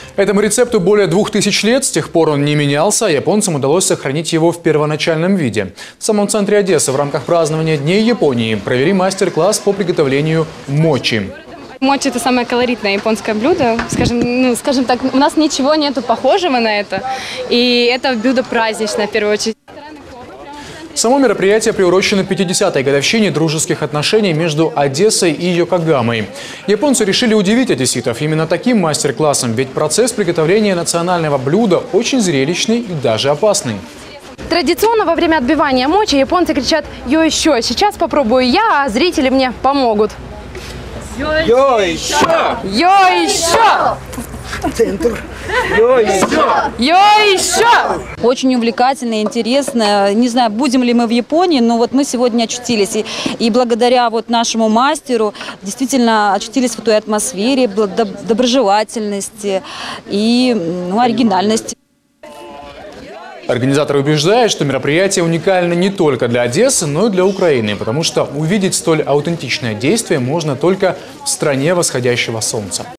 Этому рецепту более 2000 лет, с тех пор он не менялся, а японцам удалось сохранить его в первоначальном виде. В самом центре Одессы в рамках празднования Дней Японии провели мастер-класс по приготовлению мочи. Мочи – это самое колоритное японское блюдо. Скажем так, у нас ничего нету похожего на это. И это блюдо праздничное, в первую очередь. Само мероприятие приурочено к 50-й годовщине дружеских отношений между Одессой и Йокогамой. Японцы решили удивить одесситов именно таким мастер-классом, ведь процесс приготовления национального блюда очень зрелищный и даже опасный. Традиционно во время отбивания мочи японцы кричат «Йо еще!». Сейчас попробую я, а зрители мне помогут. Йо еще! Йо еще! Центр! Йо еще! Йо еще! Очень увлекательно, интересно. Не знаю, будем ли мы в Японии, но вот мы сегодня очутились. И благодаря вот нашему мастеру действительно очутились в той атмосфере, доброжелательности и оригинальности. Организаторы убеждают, что мероприятие уникально не только для Одессы, но и для Украины, потому что увидеть столь аутентичное действие можно только в стране восходящего солнца.